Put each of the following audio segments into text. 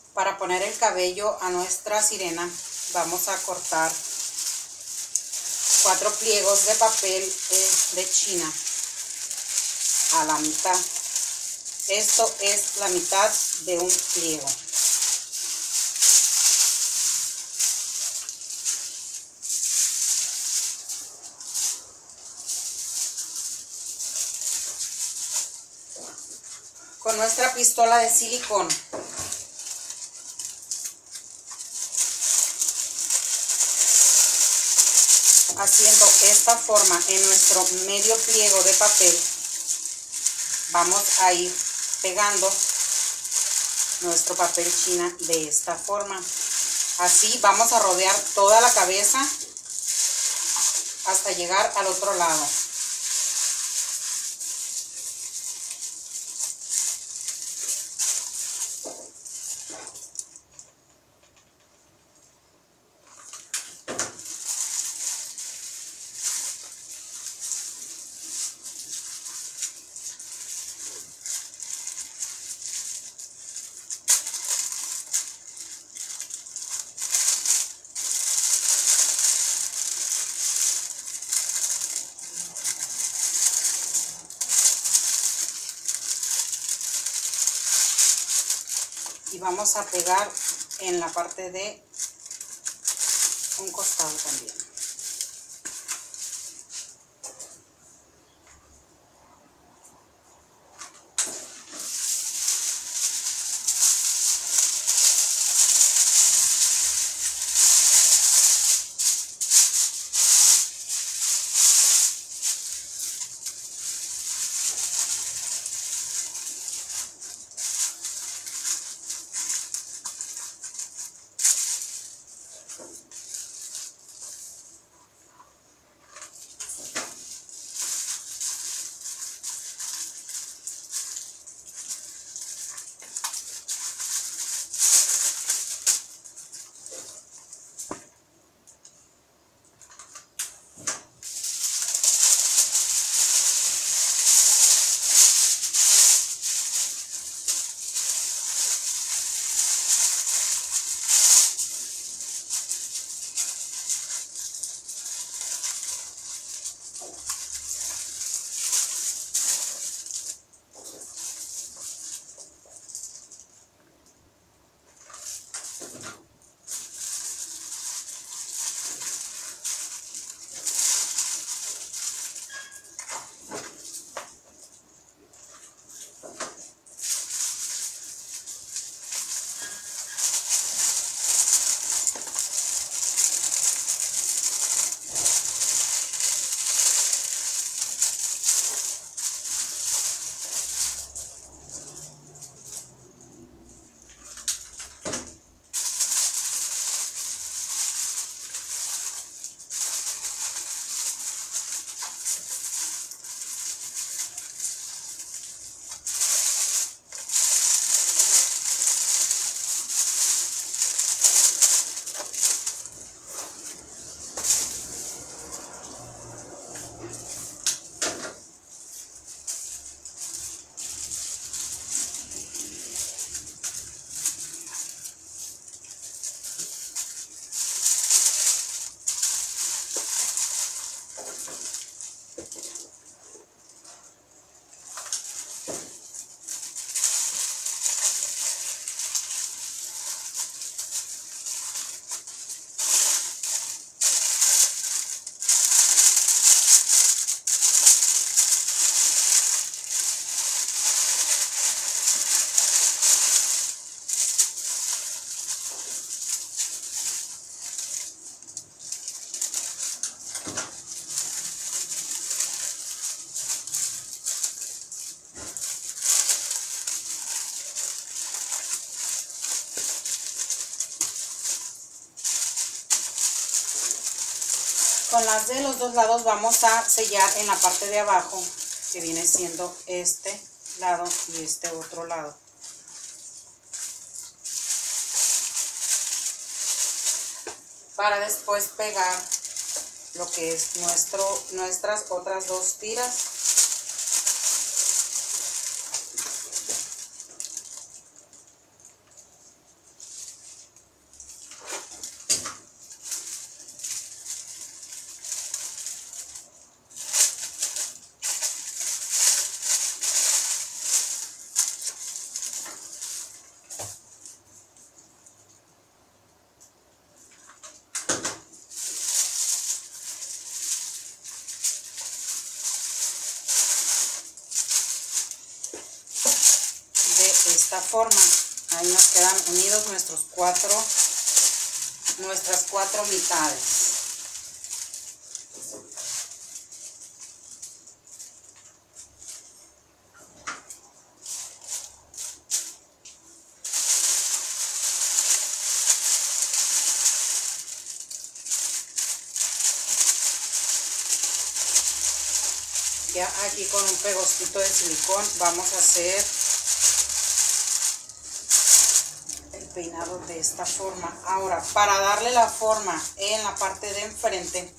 Para poner el cabello a nuestra sirena vamos a cortar 4 pliegos de papel de China a la mitad. Esto es la mitad de un pliego. Con nuestra pistola de silicón haciendo esta forma en nuestro medio pliego de papel, vamos a ir pegando nuestro papel china de esta forma. Así vamos a rodear toda la cabeza hasta llegar al otro lado. Y vamos a pegar en la parte de un costado también. Con las de los dos lados vamos a sellar en la parte de abajo, que viene siendo este lado y este otro lado. Para después pegar lo que es nuestras otras dos tiras. esta forma. Ahí nos quedan unidos nuestras cuatro mitades. Ya aquí con un pegostito de silicón vamos a hacer el peinado de esta forma. Ahora, para darle la forma en la parte de enfrente,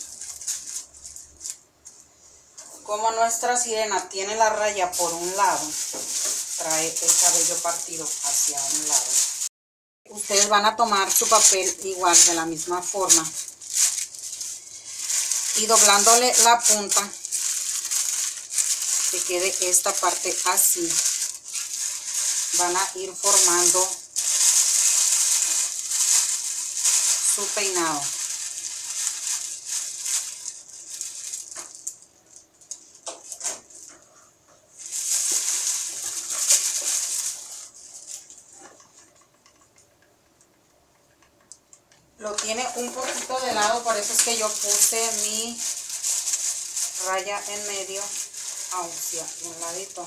como nuestra sirena tiene la raya por un lado, trae el cabello partido hacia un lado. Ustedes van a tomar su papel igual de la misma forma y doblándole la punta, que quede esta parte así, van a ir formando su peinado. Lo tiene un poquito de lado, por eso es que yo puse mi raya en medio hacia un ladito.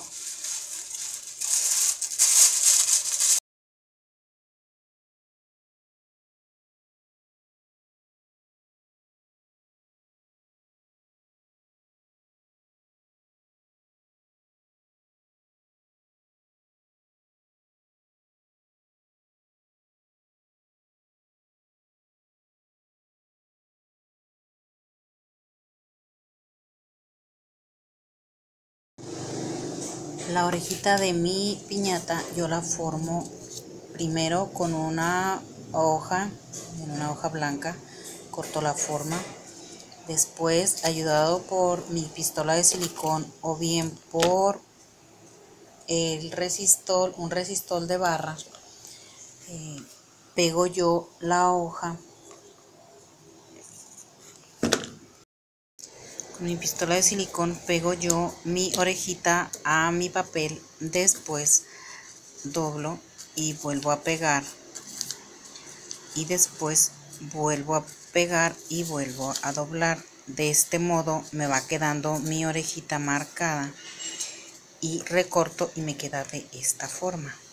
La orejita de mi piñata yo la formo primero con una hoja, en una hoja blanca, corto la forma. Después, ayudado por mi pistola de silicón o bien por el resistol, un resistol de barra, pego yo la hoja. Con mi pistola de silicón pego yo mi orejita a mi papel, después doblo y vuelvo a pegar y después vuelvo a pegar y vuelvo a doblar. De este modo me va quedando mi orejita marcada y recorto y me queda de esta forma.